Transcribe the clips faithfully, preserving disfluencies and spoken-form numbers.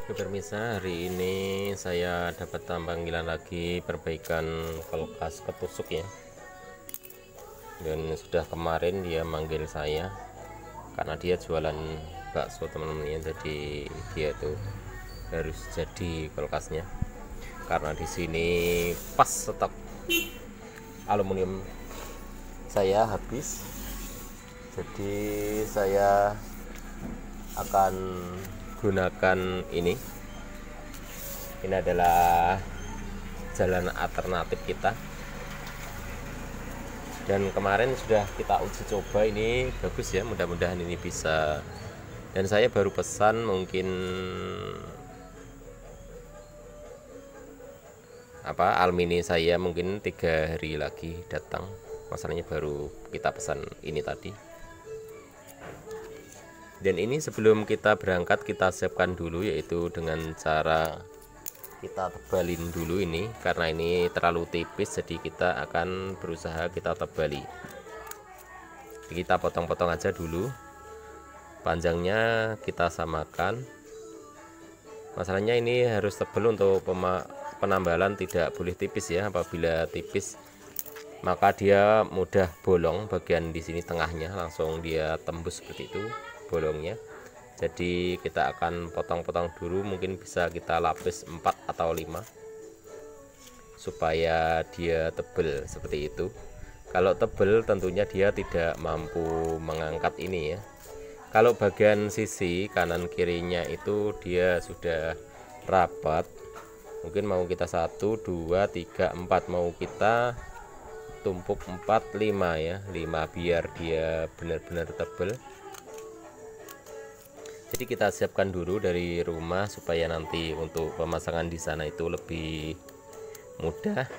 Oke pemirsa, hari ini saya dapat panggilan lagi perbaikan kulkas ketusuk ya. Dan sudah kemarin dia manggil saya karena dia jualan bakso teman-teman ya. Jadi dia tuh harus jadi kulkasnya karena di sini pas stok aluminium saya habis. Jadi saya akan gunakan ini ini adalah jalan alternatif kita, dan kemarin sudah kita uji coba, ini bagus ya, mudah-mudahan ini bisa. Dan saya baru pesan, mungkin apa almini saya mungkin tiga hari lagi datang, masalahnya baru kita pesan ini tadi. Dan ini sebelum kita berangkat kita siapkan dulu, yaitu dengan cara kita tebalin dulu ini, karena ini terlalu tipis jadi kita akan berusaha kita tebali. Kita potong-potong aja dulu, panjangnya kita samakan. Masalahnya ini harus tebal untuk penambalan, tidak boleh tipis ya. Apabila tipis maka dia mudah bolong, bagian di sini tengahnya langsung dia tembus seperti itu bolongnya. Jadi kita akan potong-potong dulu, mungkin bisa kita lapis empat atau lima supaya dia tebal seperti itu. Kalau tebal tentunya dia tidak mampu mengangkat ini ya. Kalau bagian sisi kanan kirinya itu dia sudah rapat, mungkin mau kita satu dua tiga empat, mau kita tumpuk empat lima ya, lima biar dia benar-benar tebal. Jadi kita siapkan dulu dari rumah supaya nanti untuk pemasangan di sana itu lebih mudah.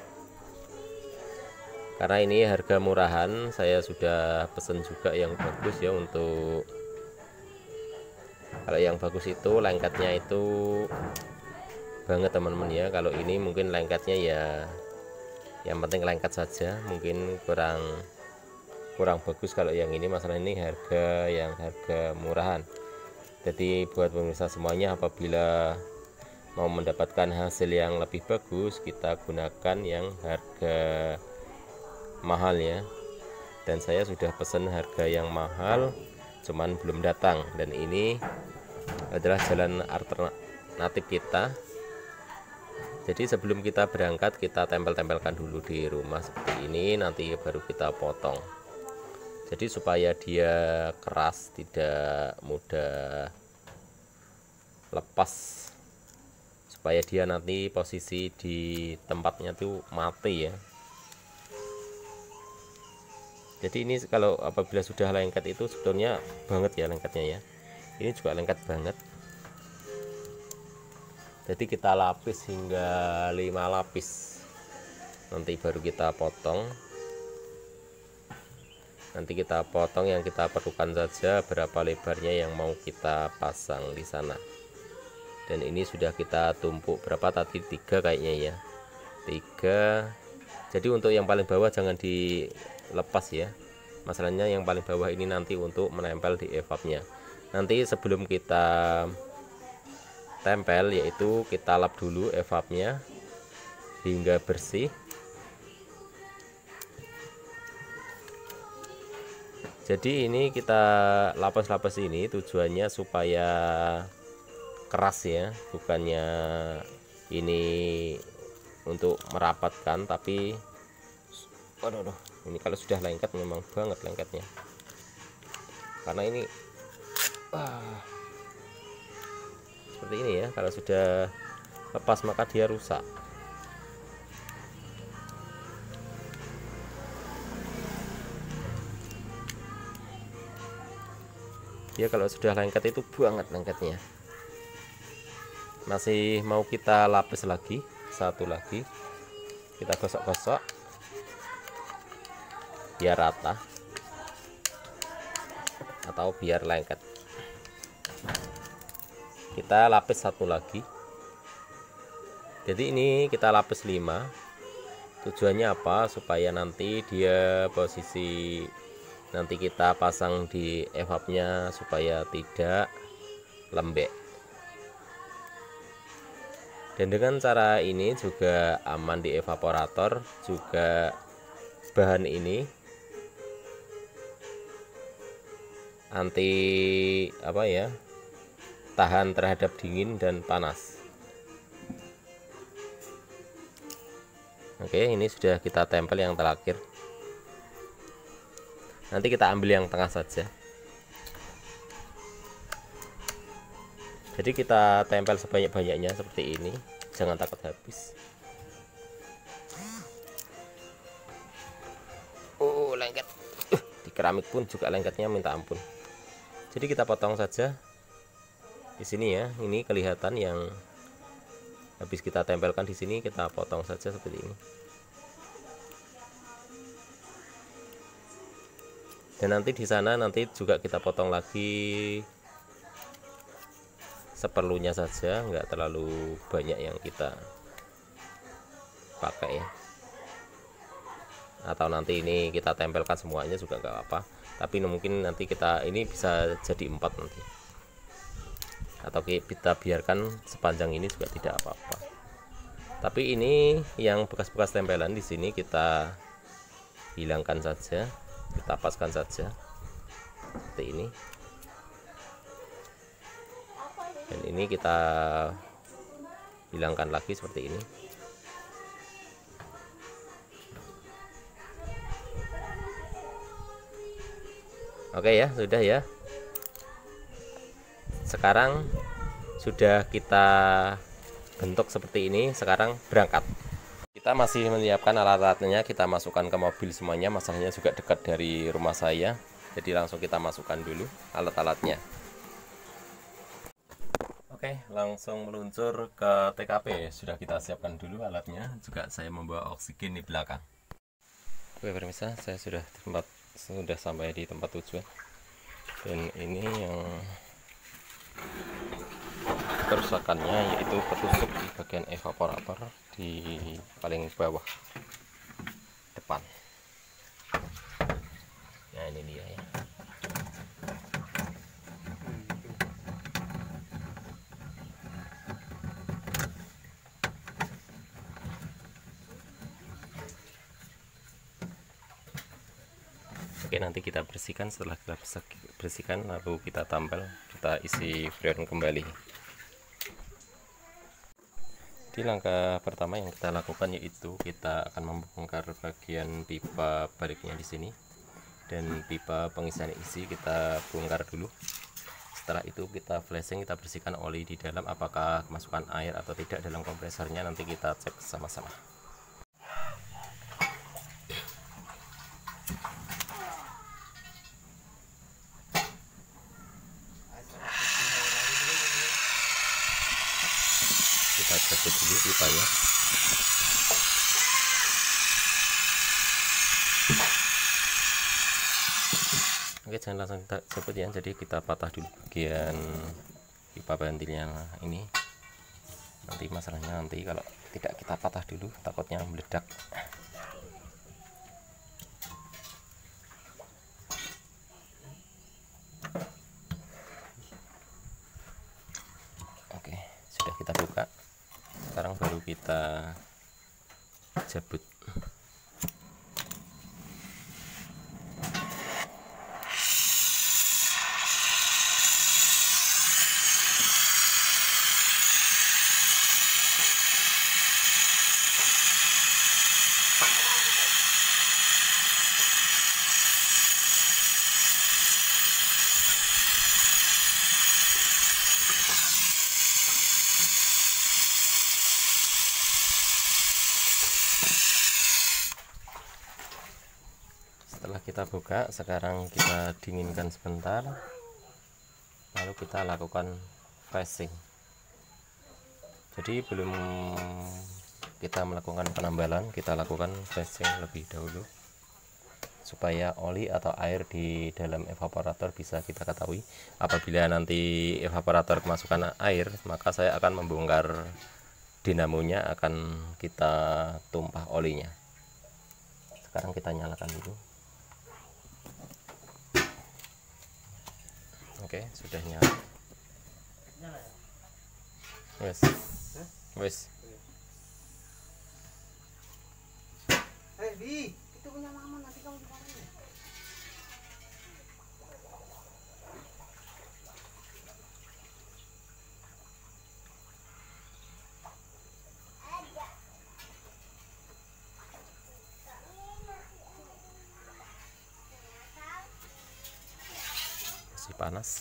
Karena ini harga murahan, saya sudah pesen juga yang bagus ya. Untuk kalau yang bagus itu lengketnya itu banget teman-teman ya. Kalau ini mungkin lengketnya ya yang penting lengket saja, mungkin kurang kurang bagus. Kalau yang ini masalah ini harga yang harga murahan. Jadi buat pemirsa semuanya, apabila mau mendapatkan hasil yang lebih bagus, kita gunakan yang harga mahal ya. Dan saya sudah pesan harga yang mahal, cuman belum datang. Dan ini adalah jalan alternatif kita. Jadi sebelum kita berangkat kita tempel-tempelkan dulu di rumah seperti ini, nanti baru kita potong. Jadi supaya dia keras, tidak mudah lepas, supaya dia nanti posisi di tempatnya tuh mati ya. Jadi ini kalau apabila sudah lengket itu sebetulnya banget ya lengketnya ya. Ini juga lengket banget. Jadi kita lapis hingga lima lapis, nanti baru kita potong. Nanti kita potong yang kita perlukan saja, berapa lebarnya yang mau kita pasang di sana. Dan ini sudah kita tumpuk berapa tadi, tiga kayaknya ya, tiga. Jadi untuk yang paling bawah jangan dilepas ya, masalahnya yang paling bawah ini nanti untuk menempel di evapnya. Nanti sebelum kita tempel, yaitu kita lap dulu evapnya hingga bersih. Jadi ini kita lapas-lapas ini tujuannya supaya keras ya, bukannya ini untuk merapatkan, tapi waduh, waduh, ini kalau sudah lengket memang banget lengketnya. Karena ini ah, seperti ini ya, kalau sudah lepas maka dia rusak. Ya kalau sudah lengket itu banget lengketnya. Masih mau kita lapis lagi, satu lagi kita gosok-gosok biar rata atau biar lengket. Kita lapis satu lagi. Jadi ini kita lapis lima. Tujuannya apa? Supaya nanti dia posisi nanti kita pasang di evapnya supaya tidak lembek. Dan dengan cara ini juga aman di evaporator, juga bahan ini anti apa ya, tahan terhadap dingin dan panas. Oke, ini sudah kita tempel yang terakhir. Nanti kita ambil yang tengah saja. Jadi kita tempel sebanyak-banyaknya seperti ini, jangan takut habis. Oh, lengket. Uh, di keramik pun juga lengketnya minta ampun. Jadi kita potong saja di sini ya. Ini kelihatan yang habis kita tempelkan di sini, kita potong saja seperti ini. Dan nanti di sana nanti juga kita potong lagi seperlunya saja, nggak terlalu banyak yang kita pakai ya. Atau nanti ini kita tempelkan semuanya juga nggak apa-apa, tapi mungkin nanti kita ini bisa jadi empat nanti, atau kita biarkan sepanjang ini juga tidak apa-apa. Tapi ini yang bekas-bekas tempelan di sini kita hilangkan saja, kita paskan saja seperti ini. Dan ini kita hilangkan lagi seperti ini. Oke ya, sudah ya. Sekarang sudah kita bentuk seperti ini. Sekarang berangkat. Kita masih menyiapkan alat-alatnya, kita masukkan ke mobil semuanya. Masalahnya juga dekat dari rumah saya, jadi langsung kita masukkan dulu alat-alatnya. Oke, langsung meluncur ke T K P. Sudah kita siapkan dulu alatnya. Juga saya membawa oksigen di belakang. Oke pemirsa, saya sudah di tempat, sudah sampai di tempat tujuan. Dan ini yang kerusakannya yaitu ketusuk di bagian evaporator di paling bawah depan. Nah ini dia ya. Oke, nanti kita bersihkan. Setelah kita bersihkan lalu kita tampal, kita isi freon kembali. Di langkah pertama yang kita lakukan yaitu kita akan membongkar bagian pipa baliknya di sini, dan pipa pengisian isi kita bongkar dulu. Setelah itu kita flashing, kita bersihkan oli di dalam, apakah kemasukan air atau tidak dalam kompresornya, nanti kita cek sama-sama. Kita cabut dulu pipanya. Oke, jangan langsung kita cabut ya, jadi kita patah dulu bagian pipa ventilnya ini. Nanti masalahnya nanti kalau tidak kita patah dulu takutnya meledak. Oke, sudah kita buka. Sekarang baru kita cabut. Setelah kita buka, sekarang kita dinginkan sebentar, lalu kita lakukan flashing. Jadi belum kita melakukan penambalan, kita lakukan flashing lebih dahulu supaya oli atau air di dalam evaporator bisa kita ketahui. Apabila nanti evaporator kemasukan air, maka saya akan membongkar dinamonya, akan kita tumpah olinya. Sekarang kita nyalakan dulu. Oke, sudah nyala. Wes. Wes. lagi. Itu punya mama, nanti kamu dimarahin. Masih panas.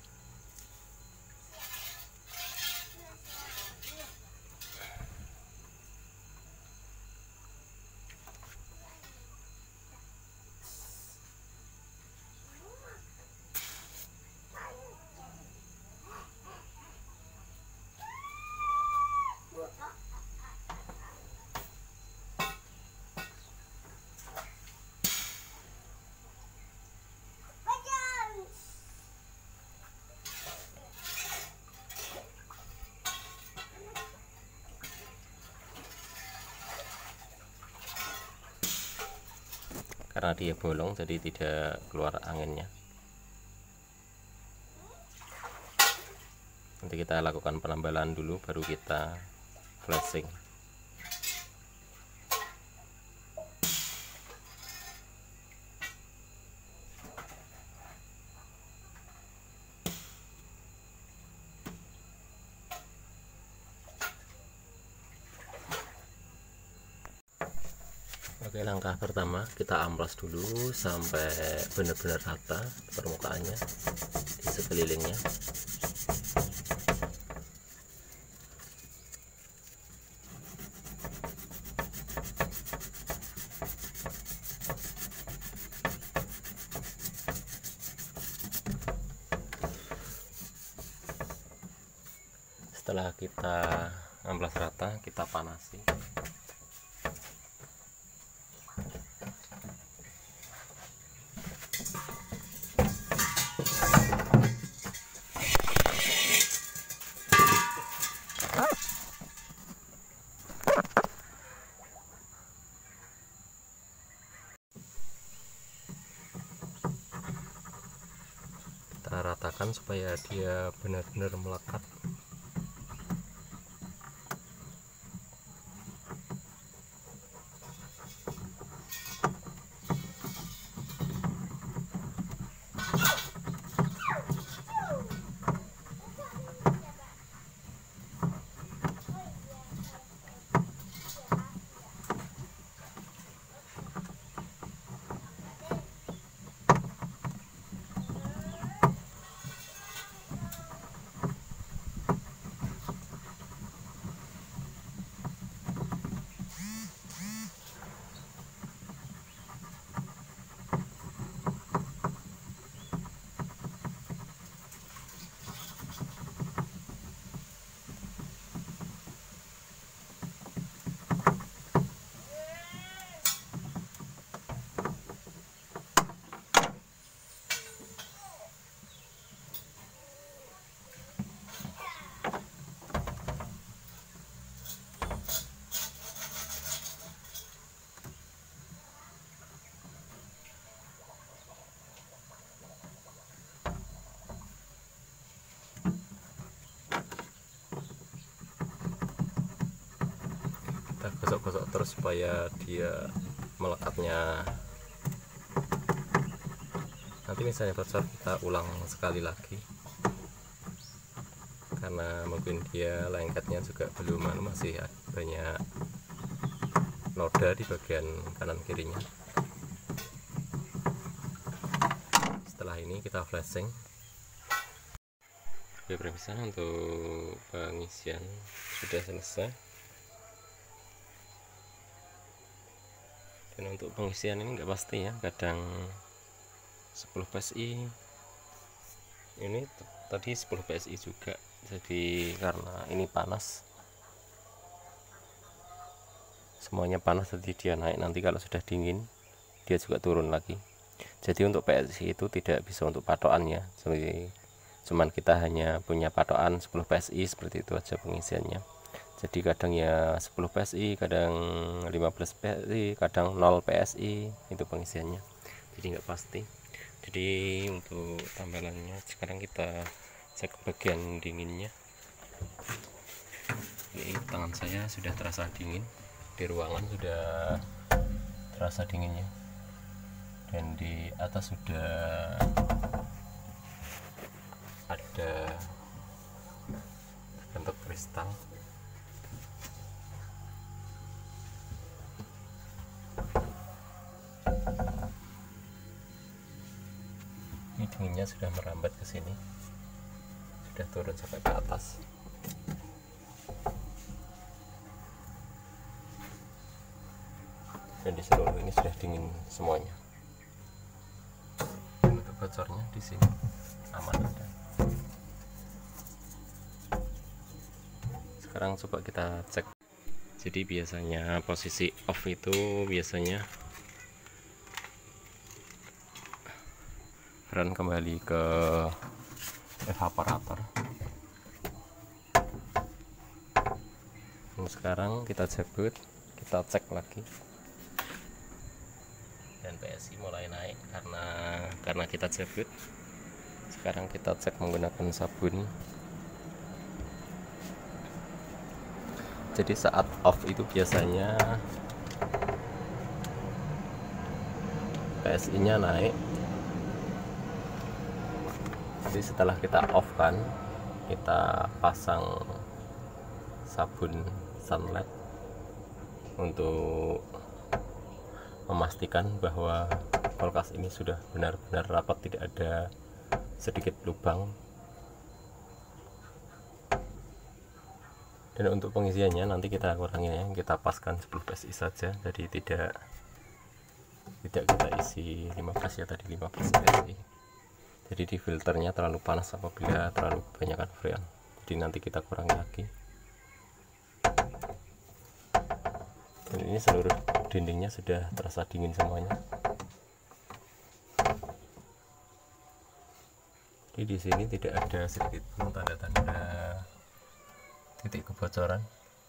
Karena dia bolong jadi tidak keluar anginnya. Nanti kita lakukan penambalan dulu baru kita flashing. Oke, langkah pertama kita amplas dulu sampai benar-benar rata permukaannya di sekelilingnya. Setelah kita amplas rata, kita panasi. Kita ratakan supaya dia benar-benar melekat. Kita gosok-gosok terus supaya dia melekatnya. Nanti misalnya bocor kita ulang sekali lagi karena mungkin dia lengketnya juga belum, masih banyak noda di bagian kanan kirinya. Setelah ini kita flashing. Oke, pemirsa, untuk pengisian sudah selesai. Dan untuk pengisian ini enggak pasti ya, kadang sepuluh P S I, ini tadi sepuluh P S I juga. Jadi karena ini panas, semuanya panas, jadi dia naik. Nanti kalau sudah dingin dia juga turun lagi. Jadi untuk P S I itu tidak bisa untuk patokan ya, jadi cuman kita hanya punya patokan sepuluh P S I, seperti itu aja pengisiannya. Jadi kadang ya sepuluh P S I, kadang lima belas P S I, kadang nol P S I, itu pengisiannya. Jadi nggak pasti. Jadi untuk tambalannya sekarang kita cek bagian dinginnya. Ini tangan saya sudah terasa dingin, di ruangan sudah terasa dinginnya, dan di atas sudah ada bentuk kristal. Ini dinginnya sudah merambat ke sini, sudah turun sampai ke atas. Dan di seluruh ini sudah dingin semuanya. Untuk bocornya di sini aman ada. Sekarang coba kita cek. Jadi biasanya posisi off itu biasanya run kembali ke evaporator. Dan sekarang kita cabut, kita cek lagi. Dan P S I mulai naik karena karena kita cabut. Sekarang kita cek menggunakan sabun. Jadi saat off itu biasanya P S I nya naik. Jadi setelah kita off kan, kita pasang sabun sunlight untuk memastikan bahwa kulkas ini sudah benar-benar rapat, tidak ada sedikit lubang. Dan untuk pengisiannya nanti kita kurangin ya, kita paskan sepuluh P S I saja, jadi tidak tidak kita isi lima belas ya, tadi lima belas P S I. Jadi di filternya terlalu panas apabila terlalu kebanyakan freon, jadi nanti kita kurangi lagi. Dan ini seluruh dindingnya sudah terasa dingin semuanya. Jadi di sini tidak ada sedikit pun tanda-tanda titik kebocoran.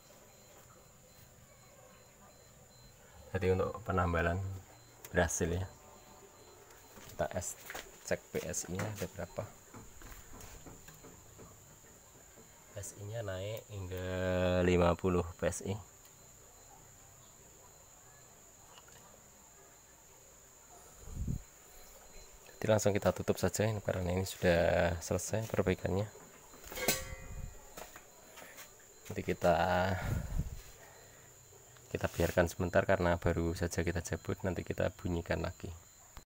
Jadi untuk penambalan berhasil ya. Kita es cek P S I nya ada berapa. P S I nya naik hingga lima puluh P S I. Jadi langsung kita tutup saja ini karena ini sudah selesai perbaikannya. Nanti kita kita biarkan sebentar karena baru saja kita cabut, nanti kita bunyikan lagi.